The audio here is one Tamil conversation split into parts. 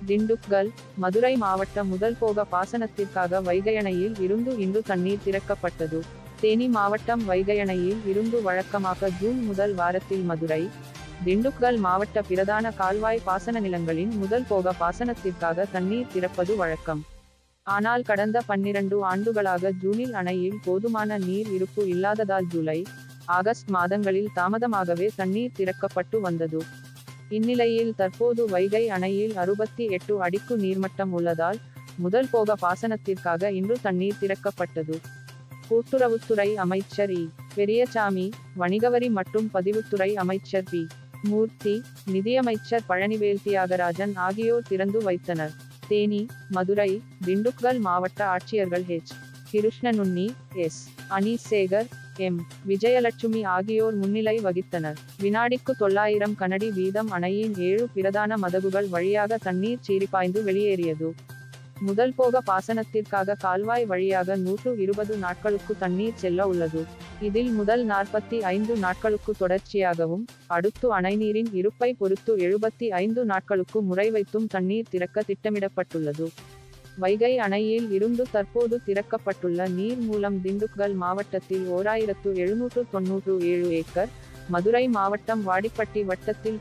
திண்டுக்கல் மதுரை மாவட்ட முதல் போக பாசனத்திற்காக வைகை அணையில் இருந்து இன்று தண்ணீர் திறக்கப்பட்டது. தேனி மாவட்டம் வைகை அணையில் இருந்து வழக்கமாக ஜூன் முதல் வாரத்தில் மதுரை, திண்டுக்கல் மாவட்ட பிரதான கால்வாய் பாசன நிலங்களின் முதல் போக பாசனத்திற்காக தண்ணீர் திறப்பது வழக்கம். ஆனால் கடந்த 12 ஆண்டுகளாக ஜூனில் அணையில் போதுமான நீர் இருப்பு இல்லாததால் ஜூலை, ஆகஸ்ட் மாதங்களில் தாமதமாகவே தண்ணீர் திறக்கப்பட்டு வந்தது. இந்நிலையில் தற்போது வைகை அணையில் 68 அடிக்கு நீர்மட்டம் உள்ளதால் முதல் போக பாசனத்திற்காக இன்று தண்ணீர் திறக்கப்பட்டது. கூட்டுறவுத்துறை அமைச்சர் இ. பெரியசாமி, வணிகவரி மற்றும் பதிவுத்துறை அமைச்சர் பி. மூர்த்தி, நிதியமைச்சர் பழனிவேல் தியாகராஜன் ஆகியோர் திறந்து வைத்தனர். தேனி, மதுரை, திண்டுக்கல் மாவட்ட ஆட்சியர்கள் H. Krishnanunni, S. Aneeshsekhar, M. Vijayalakshmi ஆகியோர் முன்னிலை வகித்தனர். வினாடிக்கு 900 கனஅடி வீதம் அணையின் 7 பிரதான மதகுகள் வழியாக தண்ணீர் சீறிப்பாய்ந்து வெளியேறியது. முதல் போக பாசனத்திற்காக கால்வாய் வழியாக 120 நாட்களுக்கு தண்ணீர் செல்ல உள்ளது. இதில் முதல் 45 நாட்களுக்கு தொடர்ச்சியாகவும், அடுத்து அணைநீரின் இருப்பை பொறுத்து 75 நாட்களுக்கு முறை வைத்தும் தண்ணீர் திறக்க திட்டமிடப்பட்டுள்ளது. வைகை அணையில் இருந்து தற்போது திறக்கப்பட்டுள்ள நீர் மூலம் திண்டுக்கல் மாவட்டத்தில் 1797 ஏக்கர், மதுரை மாவட்டம் வாடிப்பட்டி வட்டத்தில்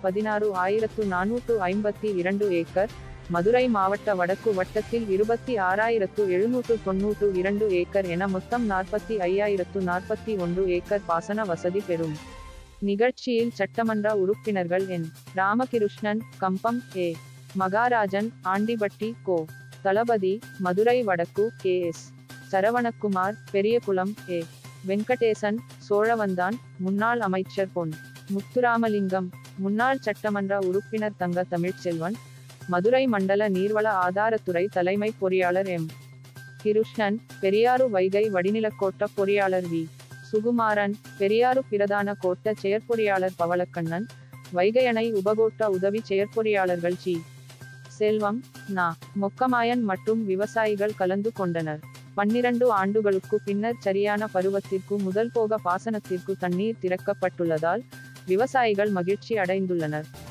16,452 ஏக்கர், மதுரை மாவட்ட வடக்கு வட்டத்தில் 26,792 ஏக்கர் என மொத்தம் 45,041 ஏக்கர் பாசன வசதி பெறும். நிகழ்ச்சியில் சட்டமன்ற உறுப்பினர்கள் என். ராமகிருஷ்ணன், கம்பம் ஏ. மகாராஜன், ஆண்டிபட்டி கோ. தளபதி, மதுரை வடக்கு K. S. Saravanakumar, Periyakulam A. Venkatesan, Cholavandan, முன்னாள் அமைச்சர் பொன். முத்துராமலிங்கம், முன்னாள் சட்டமன்ற உறுப்பினர் தங்க தமிழ்ச்செல்வன், மதுரை மண்டல நீர்வள ஆதாரத்துறை தலைமை பொறியாளர் எம். கிருஷ்ணன், பெரியாறு வைகை வடிநிலக்கோட்ட பொறியாளர் வி. சுகுமாரன், பெரியாறு பிரதான கோட்ட செயற்பொறியாளர் பவளக்கண்ணன், வைகை அணை உபகோட்ட உதவி செயற்பொறியாளர்கள் சி. செல்வம், நா. மொக்கமாயன் மற்றும் விவசாயிகள் கலந்து கொண்டனர். 12 ஆண்டுகளுக்கு பின்னர் சரியான பருவத்திற்கு முதல் போக பாசனத்திற்கு தண்ணீர் திறக்கப்பட்டுள்ளதால் விவசாயிகள் மகிழ்ச்சி அடைந்துள்ளனர்.